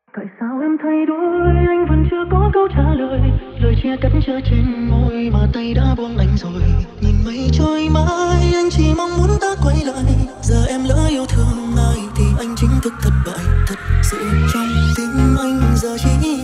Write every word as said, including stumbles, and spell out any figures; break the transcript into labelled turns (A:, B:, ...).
A: Tại sao em thay đổi, anh vẫn chưa có câu trả lời. Lời chia cắt chưa trên môi mà tay đã buông anh rồi. Nhìn mây trôi mãi, anh chỉ mong muốn ta quay lại. Giờ em lỡ yêu thương ai thì anh chính thức thất bại. Thật sự trong tim anh giờ chỉ